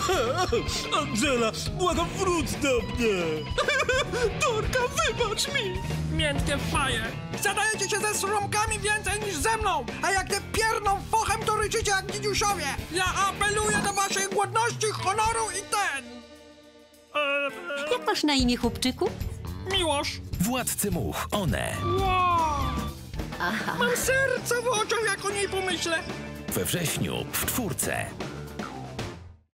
Angela, błagam, wróć do mnie! Dorka, wybacz mi! Miętkie faje! Zadajecie się ze sromkami więcej niż ze mną! A jak te pierną fochem, to ryczycie jak dzidziusiowie! Ja apeluję do waszej godności, honoru i Jak masz na imię, chłopczyku? Miłosz! Władcy much, one. Wow! Aha. Mam serce w oczach, jak o niej pomyślę! We wrześniu w 4.